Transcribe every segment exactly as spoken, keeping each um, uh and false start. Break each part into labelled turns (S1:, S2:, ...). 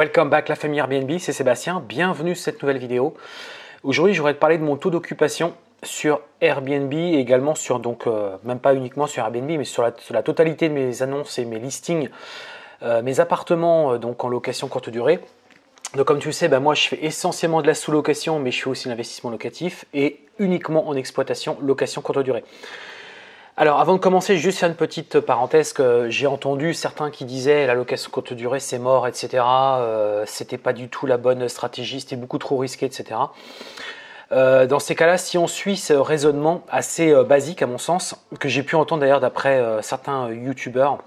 S1: Welcome back la famille Airbnb, c'est Sébastien, bienvenue sur cette nouvelle vidéo. Aujourd'hui, j'aurais te parler de mon taux d'occupation sur Airbnb et également sur, donc euh, même pas uniquement sur Airbnb, mais sur la, sur la totalité de mes annonces et mes listings, euh, mes appartements euh, donc en location courte durée. Donc comme tu le sais, bah, moi je fais essentiellement de la sous-location, mais je fais aussi l'investissement locatif et uniquement en exploitation location courte durée. Alors avant de commencer, juste faire une petite parenthèse que j'ai entendu certains qui disaient la location courte durée c'est mort, et cetera. Euh, c'était pas du tout la bonne stratégie, c'était beaucoup trop risqué, et cetera. Euh, dans ces cas-là, si on suit ce raisonnement assez euh, basique à mon sens, que j'ai pu entendre d'ailleurs d'après euh, certains youtubeurs,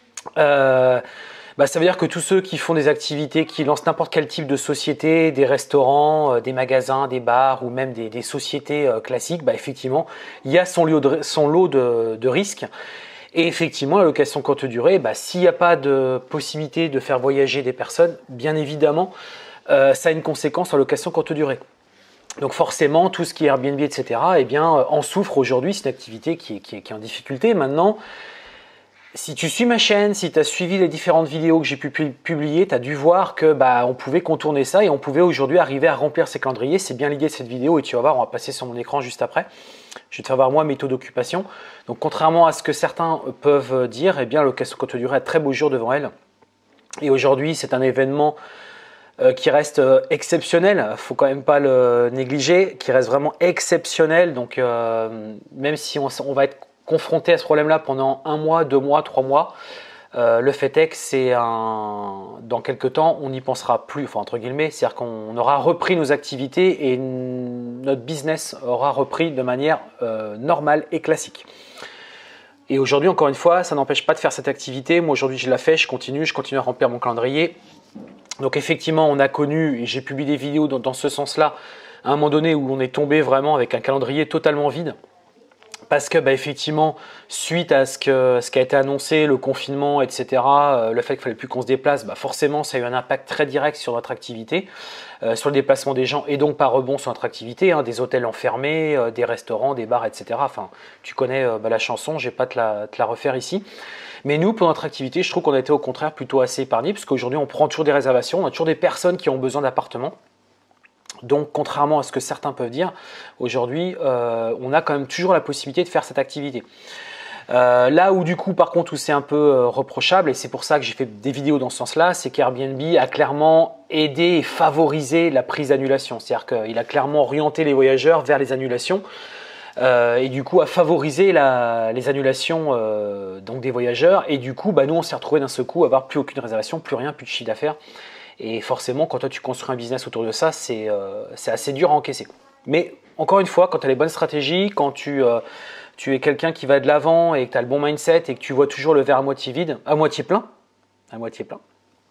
S1: euh, bah, ça veut dire que tous ceux qui font des activités, qui lancent n'importe quel type de société, des restaurants, euh, des magasins, des bars ou même des, des sociétés euh, classiques, bah, effectivement, il y a son lot de, son lot de, de risques. Et effectivement, la location courte durée, bah, s'il n'y a pas de possibilité de faire voyager des personnes, bien évidemment, euh, ça a une conséquence en location courte durée. Donc forcément, tout ce qui est Airbnb, et cetera, eh bien, euh, en souffre aujourd'hui. C'est une activité qui est, qui est, qui est en difficulté. Maintenant, si tu suis ma chaîne, si tu as suivi les différentes vidéos que j'ai pu publier, tu as dû voir que bah, on pouvait contourner ça et on pouvait aujourd'hui arriver à remplir ces calendriers. C'est bien l'idée de cette vidéo et tu vas voir, on va passer sur mon écran juste après. Je vais te faire voir moi mes taux d'occupation. Donc contrairement à ce que certains peuvent dire, eh bien, la location courte durée a très beau jour devant elle. Et aujourd'hui, c'est un événement euh, qui reste euh, exceptionnel. Il ne faut quand même pas le négliger, qui reste vraiment exceptionnel. Donc euh, même si on, on va être confronté à ce problème-là pendant un mois, deux mois, trois mois, euh, le fait est que c'est un... dans quelques temps, on n'y pensera plus, enfin entre guillemets, c'est-à-dire qu'on aura repris nos activités et notre business aura repris de manière euh, normale et classique. Et aujourd'hui, encore une fois, ça n'empêche pas de faire cette activité. Moi, aujourd'hui, je la fais, je continue, je continue à remplir mon calendrier. Donc effectivement, on a connu, et j'ai publié des vidéos dans, dans ce sens-là, à un moment donné où on est tombé vraiment avec un calendrier totalement vide. Parce que bah, effectivement, suite à ce, que, ce qui a été annoncé, le confinement, et cetera, euh, le fait qu'il ne fallait plus qu'on se déplace, bah, forcément, ça a eu un impact très direct sur notre activité, euh, sur le déplacement des gens et donc par rebond sur notre activité. Hein, des hôtels enfermés, euh, des restaurants, des bars, et cetera. Enfin, tu connais euh, bah, la chanson, je ne vais pas te la, te la refaire ici. Mais nous, pour notre activité, je trouve qu'on a été au contraire plutôt assez épargnés, parce qu'aujourd'hui, on prend toujours des réservations, on a toujours des personnes qui ont besoin d'appartements. Donc, contrairement à ce que certains peuvent dire, aujourd'hui, euh, on a quand même toujours la possibilité de faire cette activité. Euh, là où du coup, par contre, où c'est un peu euh, reprochable, et c'est pour ça que j'ai fait des vidéos dans ce sens-là, c'est qu'Airbnb a clairement aidé et favorisé la prise d'annulation. C'est-à-dire qu'il a clairement orienté les voyageurs vers les annulations. Euh, et du coup a favorisé la, les annulations euh, donc des voyageurs. Et du coup, bah, nous, on s'est retrouvés d'un seul coup à avoir plus aucune réservation, plus rien, plus de chiffre d'affaires. Et forcément, quand toi tu construis un business autour de ça, c'est euh, assez dur à encaisser. Mais encore une fois, quand tu as les bonnes stratégies, quand tu, euh, tu es quelqu'un qui va de l'avant et que tu as le bon mindset et que tu vois toujours le verre à moitié vide, à moitié plein, à moitié plein,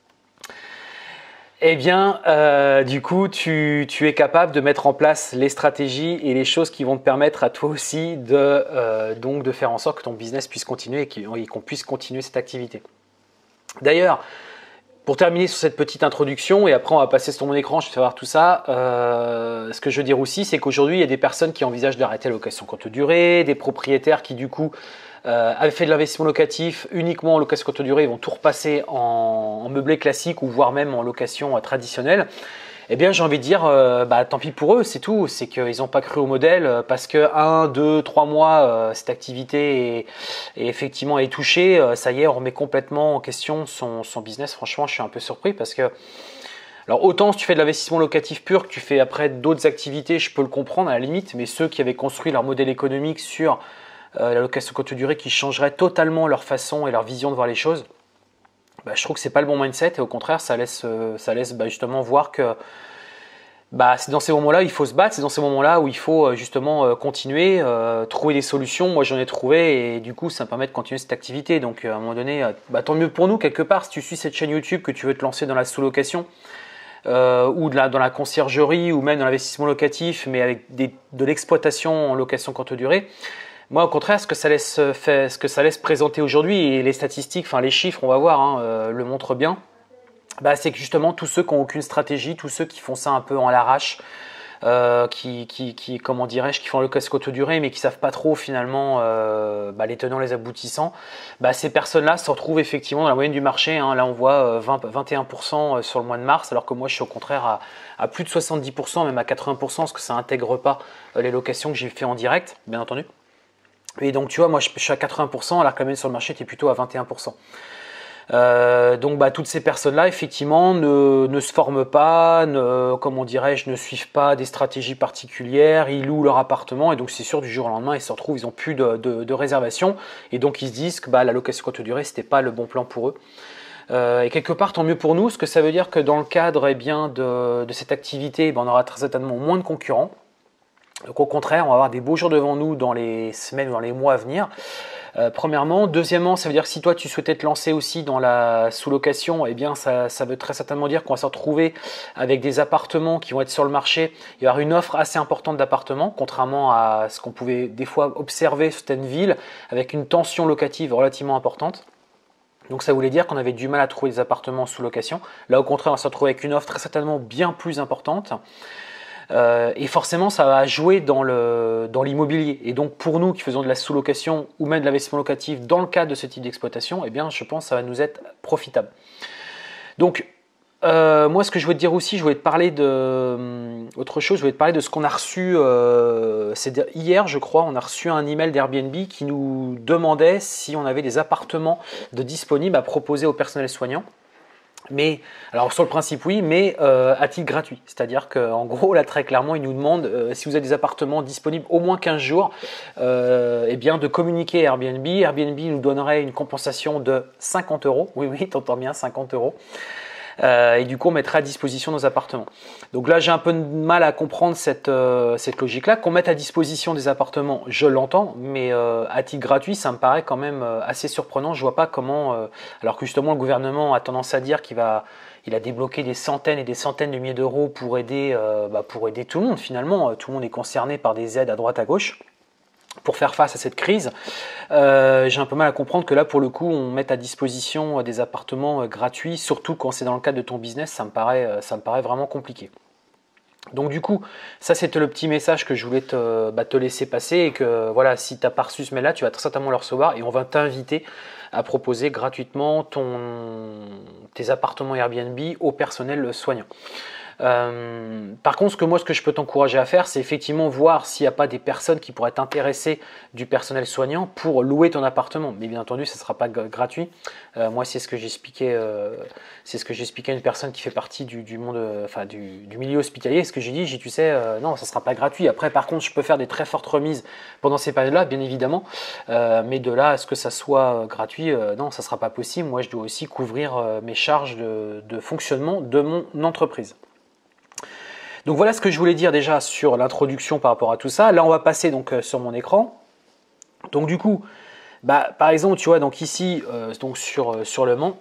S1: eh bien, euh, du coup, tu, tu es capable de mettre en place les stratégies et les choses qui vont te permettre à toi aussi de, euh, donc de faire en sorte que ton business puisse continuer et qu'on puisse continuer cette activité. D'ailleurs, pour terminer sur cette petite introduction, et après on va passer sur mon écran, je vais te faire voir tout ça, euh, ce que je veux dire aussi, c'est qu'aujourd'hui, il y a des personnes qui envisagent d'arrêter la location courte durée, des propriétaires qui du coup euh, avaient fait de l'investissement locatif uniquement en location courte durée, ils vont tout repasser en, en meublé classique ou voire même en location euh, traditionnelle. Eh bien, j'ai envie de dire, euh, bah, tant pis pour eux, c'est tout. C'est qu'ils n'ont pas cru au modèle euh, parce que un, deux, trois mois, euh, cette activité est, est effectivement est touchée. Euh, ça y est, on remet complètement en question son, son business. Franchement, je suis un peu surpris parce que, alors autant si tu fais de l'investissement locatif pur, que tu fais après d'autres activités, je peux le comprendre à la limite. Mais ceux qui avaient construit leur modèle économique sur euh, la location courte durée, qui changerait totalement leur façon et leur vision de voir les choses. Bah, je trouve que c'est pas le bon mindset et au contraire ça laisse, euh, ça laisse bah, justement voir que bah, c'est dans ces moments-là où il faut se battre, c'est dans ces moments-là où il faut euh, justement euh, continuer, euh, trouver des solutions. Moi j'en ai trouvé et du coup ça me permet de continuer cette activité. Donc euh, à un moment donné, euh, bah, tant mieux pour nous quelque part. Si tu suis cette chaîne YouTube, que tu veux te lancer dans la sous-location euh, ou de la, dans la conciergerie ou même dans l'investissement locatif, mais avec des, de l'exploitation en location courte durée. Moi, au contraire, ce que ça laisse, fait, ce que ça laisse présenter aujourd'hui, et les statistiques, enfin les chiffres, on va voir, hein, euh, le montrent bien, bah, c'est que justement tous ceux qui n'ont aucune stratégie, tous ceux qui font ça un peu en l'arrache, euh, qui, qui, qui, comment dirais-je, qui font le casque courte durée, mais qui savent pas trop finalement euh, bah, les tenants, les aboutissants. Bah, ces personnes-là se retrouvent effectivement dans la moyenne du marché. Hein. Là, on voit vingt, vingt et un pour cent sur le mois de mars, alors que moi, je suis au contraire à, à plus de soixante-dix pour cent, même à quatre-vingts pour cent, parce que ça intègre pas euh, les locations que j'ai fait en direct, bien entendu. Et donc, tu vois, moi, je, je suis à quatre-vingts pour cent, alors que la moyenne sur le marché était plutôt à vingt et un pour cent. Euh, donc bah, toutes ces personnes-là, effectivement, ne, ne se forment pas, ne, comment dirais-je, ne suivent pas des stratégies particulières, ils louent leur appartement et donc c'est sûr du jour au lendemain ils se retrouvent, ils n'ont plus de, de, de réservation et donc ils se disent que bah, la location courte durée c'était pas le bon plan pour eux. Euh, et quelque part tant mieux pour nous, ce que ça veut dire que dans le cadre eh bien, de, de cette activité, ben, on aura très certainement moins de concurrents. Donc au contraire, on va avoir des beaux jours devant nous dans les semaines ou dans les mois à venir. Euh, premièrement. Deuxièmement, ça veut dire que si toi tu souhaitais te lancer aussi dans la sous-location, eh bien ça, ça veut très certainement dire qu'on va se retrouver avec des appartements qui vont être sur le marché. Il y aura une offre assez importante d'appartements, contrairement à ce qu'on pouvait des fois observer sur certaines villes, avec une tension locative relativement importante. Donc ça voulait dire qu'on avait du mal à trouver des appartements sous location. Là au contraire, on va se retrouver avec une offre très certainement bien plus importante. Euh, et forcément, ça va jouer dans le, dans l'immobilier. Et donc, pour nous qui faisons de la sous-location ou même de l'investissement locatif dans le cadre de ce type d'exploitation, eh bien, je pense que ça va nous être profitable. Donc, euh, moi, ce que je voulais te dire aussi, je voulais te parler de euh, autre chose. Je voulais te parler de ce qu'on a reçu. Euh, c'est hier, je crois, on a reçu un email d'Airbnb qui nous demandait si on avait des appartements de disponibles à proposer au personnel soignant. Mais, alors sur le principe oui, mais euh, à titre gratuit. C'est-à-dire qu'en gros, là très clairement, ils nous demandent euh, si vous avez des appartements disponibles au moins quinze jours, euh, eh bien de communiquer à Airbnb. Airbnb nous donnerait une compensation de cinquante euros. Oui, oui, t'entends bien, cinquante euros. Euh, et du coup, on mettrait à disposition nos appartements. Donc là, j'ai un peu de mal à comprendre cette, euh, cette logique-là. Qu'on mette à disposition des appartements, je l'entends, mais euh, à titre gratuit, ça me paraît quand même euh, assez surprenant. Je vois pas comment, euh, alors que justement, le gouvernement a tendance à dire qu'il va, il a débloqué des centaines et des centaines de milliers d'euros pour aider, euh, bah, pour aider tout le monde. Finalement, tout le monde est concerné par des aides à droite à gauche pour faire face à cette crise. Euh, j'ai un peu mal à comprendre que là, pour le coup, on mette à disposition des appartements gratuits, surtout quand c'est dans le cadre de ton business, ça me paraît, ça me paraît vraiment compliqué. Donc du coup, ça c'était le petit message que je voulais te, bah, te laisser passer et que voilà, si tu n'as pas reçu ce mail-là, tu vas très certainement le recevoir et on va t'inviter à proposer gratuitement ton, tes appartements Airbnb au personnel soignant. Euh, par contre, ce que moi, ce que je peux t'encourager à faire, c'est effectivement voir s'il n'y a pas des personnes qui pourraient t'intéresser du personnel soignant pour louer ton appartement. Mais bien entendu, ça ne sera pas gratuit. Euh, moi, c'est ce que j'expliquais, euh, c'est ce que j'expliquais à une personne qui fait partie du, du monde, euh, enfin du, du milieu hospitalier. Ce que j'ai dit, j'ai dit, tu sais, euh, non, ça ne sera pas gratuit. Après, par contre, je peux faire des très fortes remises pendant ces périodes-là, bien évidemment. Euh, mais de là à ce que ça soit gratuit, euh, non, ça ne sera pas possible. Moi, je dois aussi couvrir euh, mes charges de, de fonctionnement de mon entreprise. Donc voilà ce que je voulais dire déjà sur l'introduction par rapport à tout ça. Là, on va passer donc euh, sur mon écran. Donc du coup, bah, par exemple, tu vois, donc ici, euh, donc sur, euh, sur le Mans,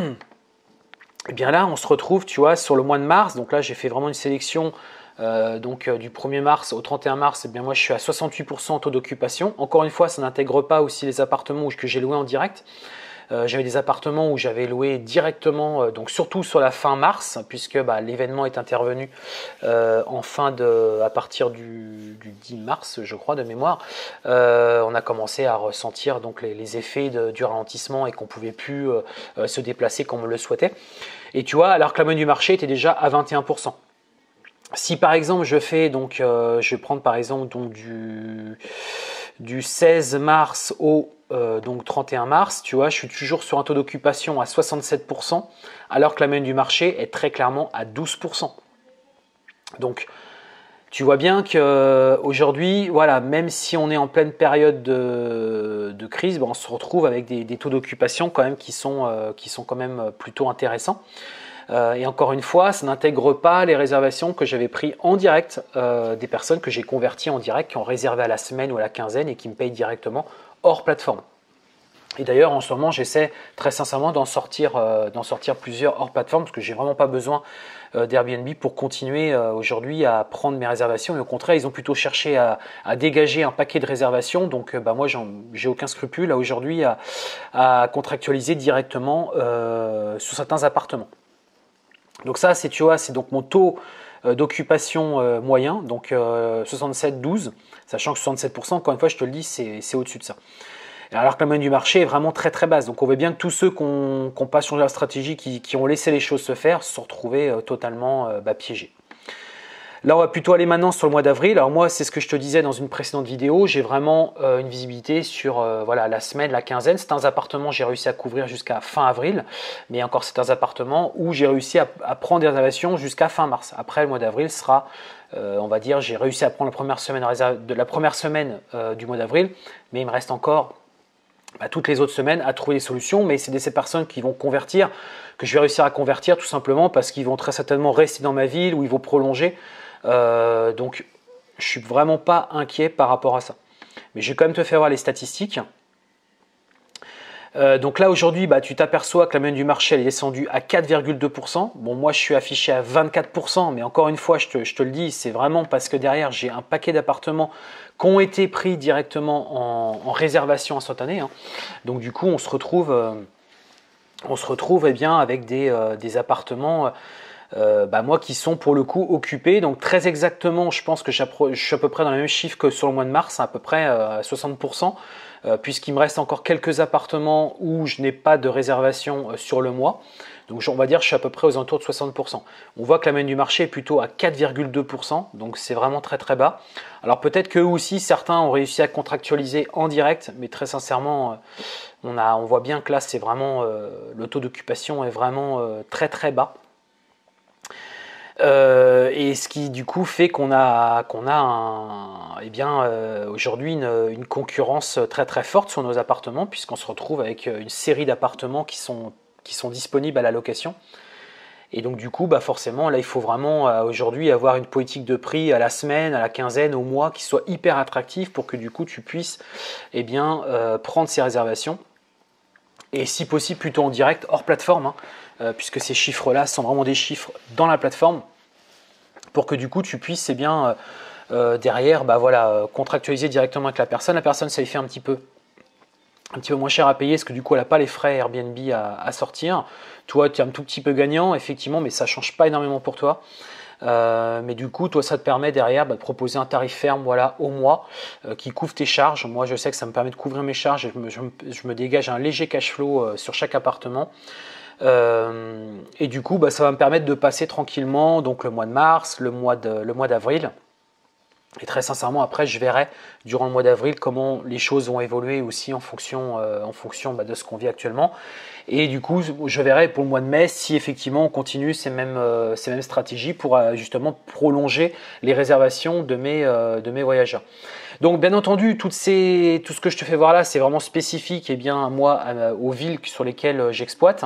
S1: et bien là, on se retrouve, tu vois, sur le mois de mars. Donc là, j'ai fait vraiment une sélection euh, donc euh, du premier mars au trente et un mars. Et bien moi, je suis à soixante-huit pour cent taux d'occupation. Encore une fois, ça n'intègre pas aussi les appartements que j'ai loués en direct. Euh, j'avais des appartements où j'avais loué directement, euh, donc surtout sur la fin mars, puisque bah, l'événement est intervenu euh, en fin de, à partir du, du dix mars, je crois, de mémoire. Euh, on a commencé à ressentir donc les, les effets de, du ralentissement et qu'on ne pouvait plus euh, se déplacer comme on le souhaitait. Et tu vois, alors que la moyenne du marché était déjà à vingt et un pour cent. Si par exemple je fais donc, euh, je vais prendre par exemple donc du, du seize mars au euh, donc trente et un mars, tu vois, je suis toujours sur un taux d'occupation à soixante-sept pour cent, alors que la moyenne du marché est très clairement à douze pour cent. Donc, tu vois bien qu'aujourd'hui, voilà, même si on est en pleine période de, de crise, ben on se retrouve avec des, des taux d'occupation quand même qui sont, euh, qui sont quand même plutôt intéressants. Euh, et encore une fois, ça n'intègre pas les réservations que j'avais prises en direct, euh, des personnes que j'ai converties en direct, qui ont réservé à la semaine ou à la quinzaine et qui me payent directement hors plateforme. Et d'ailleurs, en ce moment, j'essaie très sincèrement d'en sortir, euh, d'en sortir plusieurs hors plateforme, parce que j'ai vraiment pas besoin euh, d'Airbnb pour continuer euh, aujourd'hui à prendre mes réservations. Et au contraire, ils ont plutôt cherché à, à dégager un paquet de réservations. Donc, euh, bah, moi, j'ai aucun scrupule là aujourd'hui à, à contractualiser directement euh, sur certains appartements. Donc ça, c'est tu vois, c'est donc mon taux euh, d'occupation euh, moyen, donc euh, soixante-sept douze, sachant que soixante-sept pour cent, encore une fois, je te le dis, c'est au-dessus de ça. Alors que la moyenne du marché est vraiment très très basse. Donc on voit bien que tous ceux qui n'ont pas changé leur stratégie, qui, qui ont laissé les choses se faire, se sont retrouvés euh, totalement euh, bah, piégés. Là, on va plutôt aller maintenant sur le mois d'avril. Alors moi, c'est ce que je te disais dans une précédente vidéo. J'ai vraiment euh, une visibilité sur euh, voilà, la semaine, la quinzaine. Certains appartements, j'ai réussi à couvrir jusqu'à fin avril. Mais il y a encore certains appartements où j'ai réussi à, à prendre des réservations jusqu'à fin mars. Après, le mois d'avril sera, euh, on va dire, j'ai réussi à prendre la première semaine, de la première semaine euh, du mois d'avril. Mais il me reste encore bah, toutes les autres semaines à trouver des solutions. Mais c'est de ces personnes qui vont convertir, que je vais réussir à convertir tout simplement parce qu'ils vont très certainement rester dans ma ville ou ils vont prolonger. Euh, donc, je suis vraiment pas inquiet par rapport à ça. Mais je vais quand même te faire voir les statistiques. Euh, donc là, aujourd'hui, bah, tu t'aperçois que la moyenne du marché elle est descendue à quatre virgule deux pour cent. Bon, moi, je suis affiché à vingt-quatre pour cent, mais encore une fois, je te, je te le dis, c'est vraiment parce que derrière, j'ai un paquet d'appartements qui ont été pris directement en, en réservation instantanée. Hein. Donc, du coup, on se retrouve, euh, on se retrouve eh bien, avec des, euh, des appartements... Euh, Euh, bah moi qui sont pour le coup occupés, donc très exactement je pense que je suis à peu près dans le même chiffre que sur le mois de mars, à peu près euh, à soixante pour cent, euh, puisqu'il me reste encore quelques appartements où je n'ai pas de réservation euh, sur le mois, donc on va dire que je suis à peu près aux alentours de soixante pour cent. On voit que la moyenne du marché est plutôt à quatre virgule deux pour cent, donc c'est vraiment très très bas. Alors peut-être qu'eux aussi certains ont réussi à contractualiser en direct, mais très sincèrement euh, on, a, on voit bien que là c'est vraiment, euh, le taux d'occupation est vraiment euh, très très bas. Euh, et ce qui du coup fait qu'on a, qu'on a un, eh bien, euh, aujourd'hui une, une concurrence très très forte sur nos appartements, puisqu'on se retrouve avec une série d'appartements qui sont, qui sont disponibles à la location. Et donc du coup, bah forcément, là il faut vraiment euh, aujourd'hui avoir une politique de prix à la semaine, à la quinzaine, au mois, qui soit hyper attractive pour que du coup tu puisses eh bien, euh, prendre ces réservations. Et si possible plutôt en direct, hors plateforme, hein, euh, puisque ces chiffres-là sont vraiment des chiffres dans la plateforme, pour que du coup tu puisses eh bien, euh, derrière bah, voilà, contractualiser directement avec la personne. La personne, ça lui fait un petit peu, un petit peu moins cher à payer, parce que du coup elle n'a pas les frais Airbnb à, à sortir. Toi, tu es un tout petit peu gagnant, effectivement, mais ça ne change pas énormément pour toi. Euh, mais du coup, toi, ça te permet derrière bah, de proposer un tarif ferme voilà, au mois euh, qui couvre tes charges. Moi, je sais que ça me permet de couvrir mes charges et je me, je me, je me dégage un léger cash flow euh, sur chaque appartement. Euh, et du coup, bah, ça va me permettre de passer tranquillement donc le mois de mars, le mois de, le mois d'avril. Et très sincèrement, après, je verrai durant le mois d'avril comment les choses vont évoluer aussi en fonction, euh, en fonction bah, de ce qu'on vit actuellement. Et du coup, je verrai pour le mois de mai si effectivement on continue ces mêmes, euh, ces mêmes stratégies pour euh, justement prolonger les réservations de mes, euh, de mes voyageurs. Donc bien entendu, toutes ces, tout ce que je te fais voir là, c'est vraiment spécifique eh bien, moi, à, aux villes sur lesquelles j'exploite.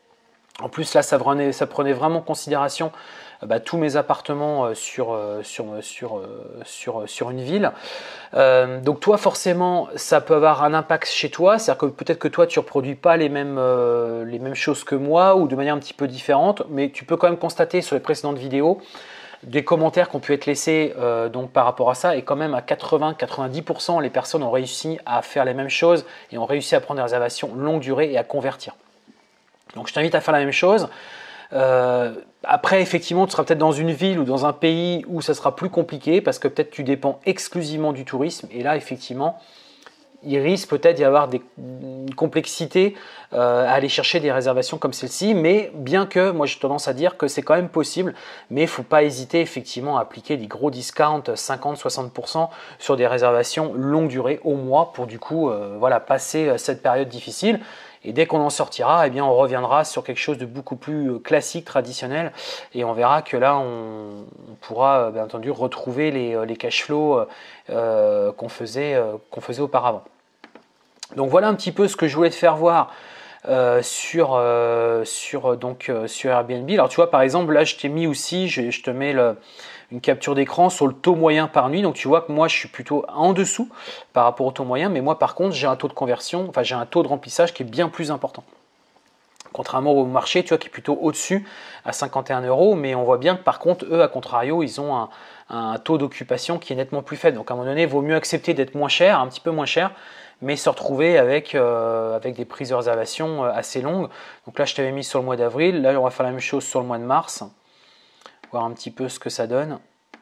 S1: En plus, là, ça prenait, ça prenait vraiment en considération bah, tous mes appartements sur, sur, sur, sur, sur une ville. Euh, donc toi, forcément, ça peut avoir un impact chez toi. C'est-à-dire que peut-être que toi, tu ne reproduis pas les mêmes, euh, les mêmes choses que moi ou de manière un petit peu différente, mais tu peux quand même constater sur les précédentes vidéos des commentaires qui ont pu être laissés euh, donc par rapport à ça, et quand même à quatre-vingts à quatre-vingt-dix pour cent, les personnes ont réussi à faire les mêmes choses et ont réussi à prendre des réservations longue durée et à convertir. Donc je t'invite à faire la même chose. Euh, après, effectivement, tu seras peut-être dans une ville ou dans un pays où ça sera plus compliqué parce que peut-être tu dépends exclusivement du tourisme. Et là, effectivement, il risque peut-être d'y avoir des, une complexité euh, à aller chercher des réservations comme celle-ci. Mais bien que, moi j'ai tendance à dire que c'est quand même possible, mais il ne faut pas hésiter effectivement à appliquer des gros discounts cinquante à soixante pour cent sur des réservations longue durée au mois pour du coup euh, voilà, passer cette période difficile. Et dès qu'on en sortira, eh bien, on reviendra sur quelque chose de beaucoup plus classique, traditionnel. Et on verra que là, on, on pourra bien entendu retrouver les, les cash flows euh, qu'on faisait, euh, qu'on faisait auparavant. Donc voilà un petit peu ce que je voulais te faire voir euh, sur, euh, sur, donc, euh, sur Airbnb. Alors tu vois, par exemple, là, je t'ai mis aussi, je, je te mets le... une capture d'écran sur le taux moyen par nuit. Donc tu vois que moi je suis plutôt en dessous par rapport au taux moyen, mais moi par contre j'ai un taux de conversion, enfin j'ai un taux de remplissage qui est bien plus important. Contrairement au marché, tu vois, qui est plutôt au-dessus à cinquante et un euros, mais on voit bien que par contre eux, à contrario, ils ont un, un taux d'occupation qui est nettement plus faible. Donc à un moment donné, il vaut mieux accepter d'être moins cher, un petit peu moins cher, mais se retrouver avec, euh, avec des prises de réservation assez longues. Donc là je t'avais mis sur le mois d'avril, là on va faire la même chose sur le mois de mars. voir un petit peu ce que ça donne.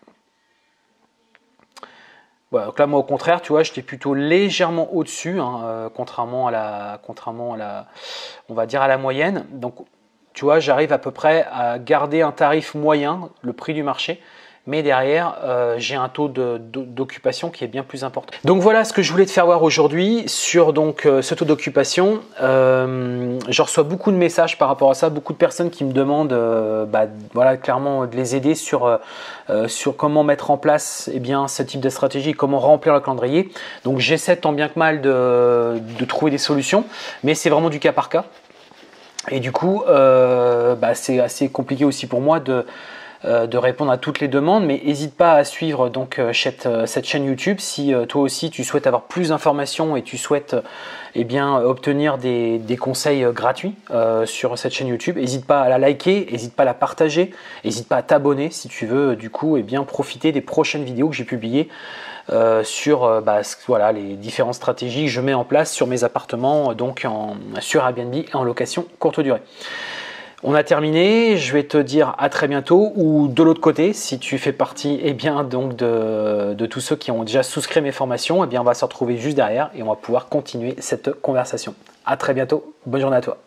S1: Voilà, donc là, moi, au contraire, tu vois, j'étais plutôt légèrement au-dessus, hein, euh, contrairement à la, contrairement à la, on va dire à la moyenne. Donc, tu vois, j'arrive à peu près à garder un tarif moyen, le prix du marché, mais derrière, euh, j'ai un taux d'occupation qui est bien plus important. Donc voilà ce que je voulais te faire voir aujourd'hui sur donc euh, ce taux d'occupation. Euh, je reçois beaucoup de messages par rapport à ça, beaucoup de personnes qui me demandent, euh, bah, voilà, clairement de les aider sur euh, sur comment mettre en place eh bien ce type de stratégie, comment remplir le calendrier. Donc j'essaie tant bien que mal de, de trouver des solutions, mais c'est vraiment du cas par cas. Et du coup, euh, bah, c'est assez compliqué aussi pour moi de de répondre à toutes les demandes, mais n'hésite pas à suivre donc cette, cette chaîne YouTube si toi aussi tu souhaites avoir plus d'informations et tu souhaites eh bien, obtenir des, des conseils gratuits euh, sur cette chaîne YouTube. N'hésite pas à la liker, n'hésite pas à la partager, n'hésite pas à t'abonner si tu veux du coup eh bien, profiter des prochaines vidéos que j'ai publiées euh, sur euh, bah, voilà, les différentes stratégies que je mets en place sur mes appartements donc en, sur Airbnb et en location courte durée. On a terminé, je vais te dire à très bientôt, ou de l'autre côté, si tu fais partie eh bien, donc de, de tous ceux qui ont déjà souscrit mes formations, eh bien, on va se retrouver juste derrière et on va pouvoir continuer cette conversation. À très bientôt, bonne journée à toi.